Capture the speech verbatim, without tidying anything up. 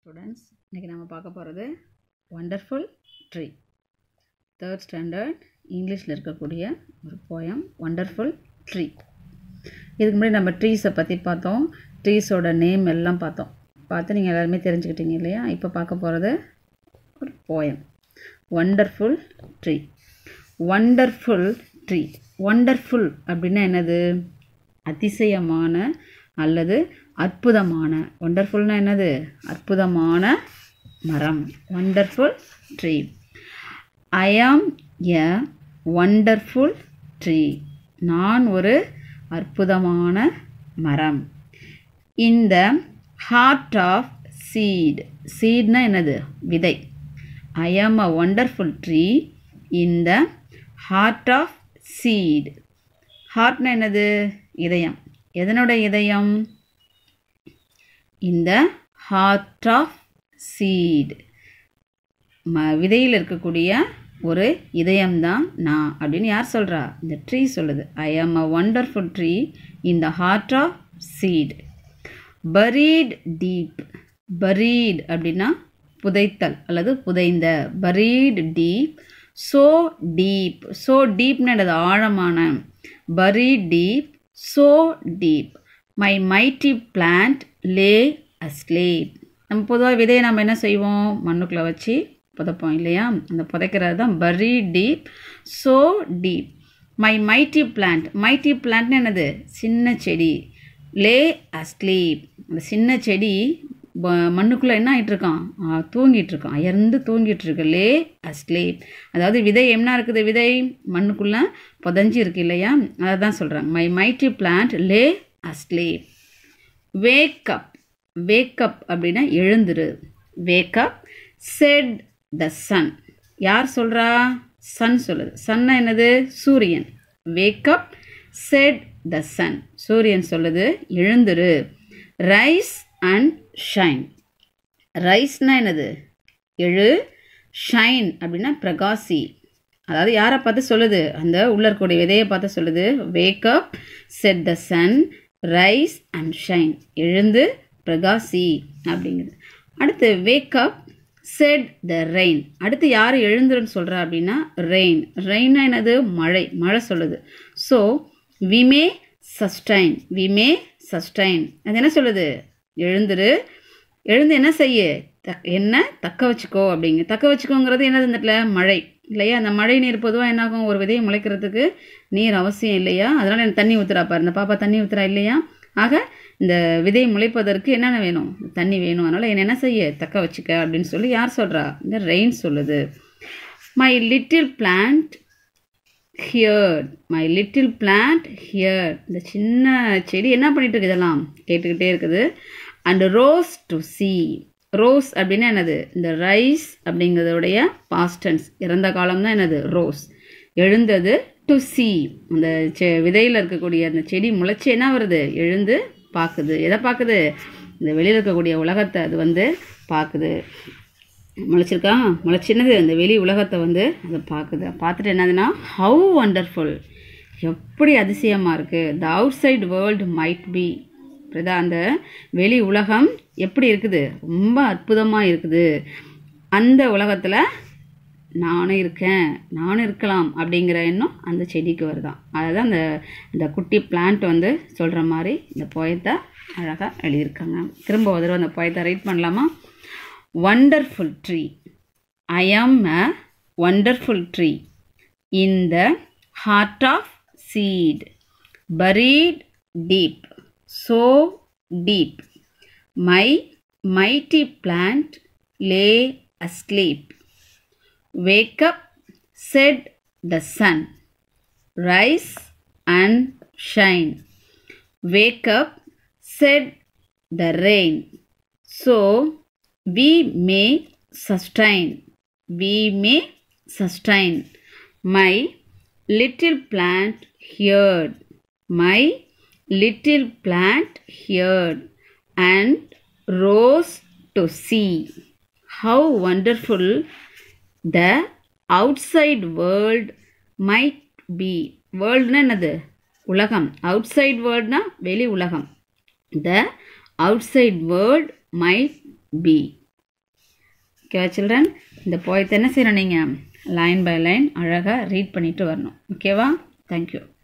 Students, இன்னைக்கு நாம பார்க்க போறது wonderful tree. Third standard இங்கிலீஷ்ல இருக்கக்கூடிய ஒரு poem wonderful tree. இதுக்கு முன்னாடி நம்ம trees பத்தி பார்த்தோம். trees ஓட நேம் எல்லாம் பார்த்தோம். பார்த்து நீங்க எல்லாரும் தெரிஞ்சுக்கிட்டீங்க இல்லையா? இப்போ பார்க்க போறது ஒரு poem. Wonderful tree. Wonderful tree. Wonderful அப்படினா என்னது? அதிசயமான அல்லது அற்புதமான. wonderfulனா என்னது? அற்புதமான மரம். wonderful tree. I am a wonderful tree. நான் ஒரு அற்புதமான மரம். In the heart of seed. seedனா என்னது? விதை. I am a wonderful tree in the heart of seed. heartனா என்னது? இதயம். எதனோட இதயம்? In the heart of seed. விதையில் இருக்கக்கூடிய ஒரு இதயம்தான் நான் அப்படின்னு யார் சொல்றா? இந்த ட்ரீ சொல்லுது. I am a wonderful tree in the heart of seed. Buried deep. Buried அப்படின்னா புதைத்தல் அல்லது புதைந்த. Buried deep. So deep. So deepனா என்னது? ஆழமான. Buried deep. So deep. My mighty plant lay asleep. நம்ம பொதுவாக விதையை நம்ம என்ன செய்வோம்? மண்ணுக்குள்ளே வச்சு புதைப்போம் இல்லையா? அந்த புதைக்கிறது தான் buried deep. So deep. My mighty plant. mighty plantனா என்னது? சின்ன செடி. lay asleep. அந்த சின்ன செடி மண்ணுக்குள்ளே என்ன ஆகிட்டு இருக்கான்? தூங்கிட்டு இருக்கான். அயர்ந்து தூங்கிட்டு இருக்கு. lay asleep. அதாவது விதை என்ன இருக்குது? விதை மண்ணுக்குள்ளே புதஞ்சி இருக்கு இல்லையா? அதை தான் சொல்கிறாங்க. My mighty plant lay asleep. Wake up. Wake up அப்படின்னா எழுந்துரு. Wake up. Said the sun. யார் சொல்கிறா? சன் சொல்லுது. சன்னா என்னது? சூரியன். Wake up. Said the sun. சூரியன் சொல்லுது எழுந்துரு. Rise and shine. ரைஸ்னா என்னது? எழு. ஷைன் அப்படின்னா பிரகாசி. அதாவது யாரை பார்த்து சொல்லுது? அந்த உள்ள இருக்கக்கூடிய விதையை பார்த்து சொல்லுது. Wake up, set the sun, rise and shine. எழுந்து பிரகாசி அப்படிங்கிறது. அடுத்து wake up, set the rain. அடுத்து யார் எழுந்துருன்னு சொல்கிறா அப்படின்னா ரெயின். ரெயின்னா என்னது? மழை. மழை சொல்லுது. So we may sustain. We may sustain. அது என்ன சொல்லுது? எழுந்துரு. எழுந்து என்ன செய்ய? தக் என்ன தக்க வச்சுக்கோ அப்படிங்க. தக்க வச்சுக்கோங்கிறது என்னது? இந்த இடத்துல மழை இல்லையா? அந்த மழை நீர் பொதுவாக என்னாகும்? ஒரு விதையை முளைக்கிறதுக்கு நீர் அவசியம் இல்லையா? அதனால் எனக்கு தண்ணி ஊற்றுறா பாரு. இந்த பாப்பா தண்ணி ஊற்றுறா இல்லையா? ஆக இந்த விதை முளைப்பதற்கு என்னென்ன வேணும்? தண்ணி வேணும். அதனால் என்ன என்ன செய்ய? தக்க வச்சுக்க அப்படின்னு சொல்லி யார் சொல்கிறா? இந்த ரெயின் சொல்லுது. My little plant heard. My little plant heard. இந்த சின்ன செடி என்ன பண்ணிட்டு இருக்கு? இதெல்லாம் கேட்டுக்கிட்டே இருக்குது. And rose to see. Rose அப்படின்னா என்னது? இந்த ரைஸ் அப்படிங்கிறதுடைய பாஸ்டன்ஸ். இறந்த காலம் தான் என்னது? ரோஸ். எழுந்தது. To see. அந்த செ விதையில் இருக்கக்கூடிய அந்த செடி முளைச்சி என்ன வருது? எழுந்து பார்க்குது. எதை பார்க்குது? இந்த வெளியில் இருக்கக்கூடிய உலகத்தை அது வந்து பார்க்குது. முளைச்சிருக்கா? முளைச்சின்னது அந்த வெளி உலகத்தை வந்து அது பார்க்குது. பார்த்துட்டு என்னதுன்னா ஹவு வண்டர்ஃபுல். எப்படி அதிசயமாக இருக்குது. The outside world might be. அந்த வெளி உலகம் எப்படி இருக்குது? ரொம்ப அற்புதமாக இருக்குது. அந்த உலகத்தில் நானும் இருக்கேன், நானும் இருக்கலாம் அப்படிங்கிற எண்ணம் அந்த செடிக்கு வருதான். அதுதான் அந்த இந்த குட்டி பிளான்ட் வந்து சொல்கிற மாதிரி இந்த போயத்தை அழகாக எழுதியிருக்காங்க. திரும்ப ஒரு தடவை அந்த போயத்தை ரைட் பண்ணலாமா? wonderful tree. I am a wonderful tree in the heart of seed, buried deep, so deep. My mighty plant lay asleep. Wake up, said the sun, rise and shine. Wake up, said the rain. So we may sustain. We may sustain. My little plant heard. My little plant heard and rose to see. How wonderful the outside world might be. வேர்ல்டுனா என்னது? உலகம். outside worldனா வெளி உலகம். The outside world might be. ஓகேவா children? இந்த போயத்தை என்ன செய்யணும் நீங்கள் லைன் பை லைன் அழகாக ரீட் பண்ணிட்டு வரணும். ஓகேவா? தேங்க்யூ.